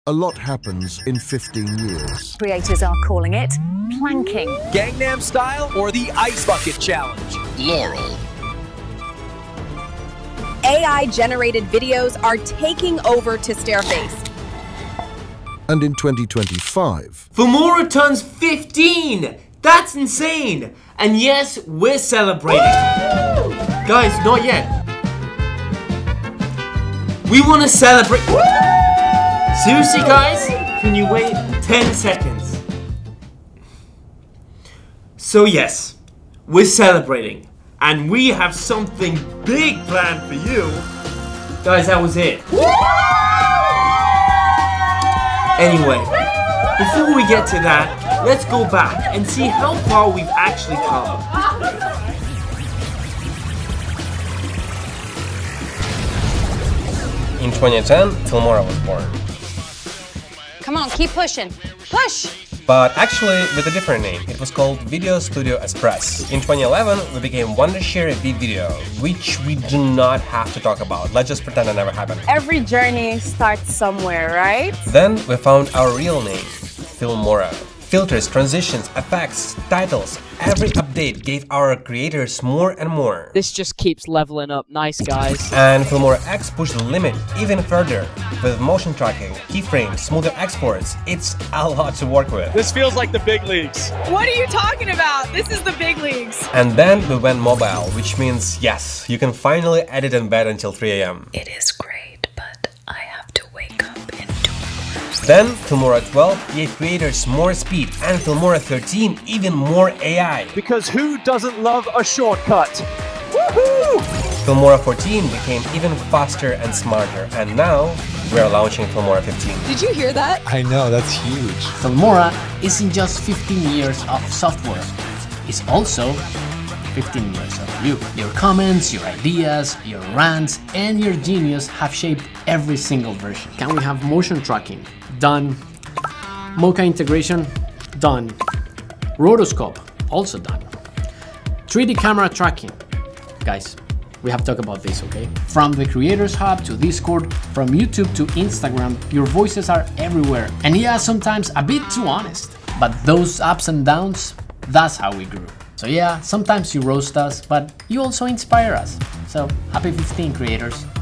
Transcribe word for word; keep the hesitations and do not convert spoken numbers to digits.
A lot happens in fifteen years. Creators are calling it planking. Gangnam Style or the Ice Bucket Challenge? Laurel. A I-generated videos are taking over to Stairface. And in twenty twenty-five... Filmora turns fifteen! That's insane! And yes, we're celebrating. Woo! Guys, not yet. We want to celebrate. Woo! Seriously, guys? Can you wait ten seconds? So yes, we're celebrating. And we have something big planned for you. Guys, that was it. Anyway, before we get to that, let's go back and see how far we've actually come. In twenty ten, Filmora was born. Come on, keep pushing. Push! But actually with a different name. It was called Video Studio Express. In twenty eleven, we became Wondershare V-Video, which we do not have to talk about. Let's just pretend it never happened. Every journey starts somewhere, right? Then we found our real name, Filmora. Filters, transitions, effects, titles, every update gave our creators more and more. This just keeps leveling up. Nice, guys. And Filmora X pushed the limit even further. With motion tracking, keyframes, smoother exports, it's a lot to work with. This feels like the big leagues. What are you talking about? This is the big leagues. And then we went mobile, which means, yes, you can finally edit in bed until three A M It is great, but I have to wake up and do it. Then Filmora twelve gave creators more speed, and Filmora thirteen even more A I. Because who doesn't love a shortcut? Woohoo! Filmora fourteen became even faster and smarter, and now we're launching Filmora fifteen. Did you hear that? I know, that's huge. Filmora isn't just fifteen years of software, it's also fifteen years of you. Your comments, your ideas, your rants, and your genius have shaped every single version. Can we have motion tracking? Done. Mocha integration? Done. Rotoscope? Also done. three D camera tracking? Guys, we have to talk about this, okay? From the Creators Hub to Discord, from YouTube to Instagram, your voices are everywhere. And yeah, sometimes a bit too honest. But those ups and downs, that's how we grew. So yeah, sometimes you roast us, but you also inspire us. So happy fifteen, creators.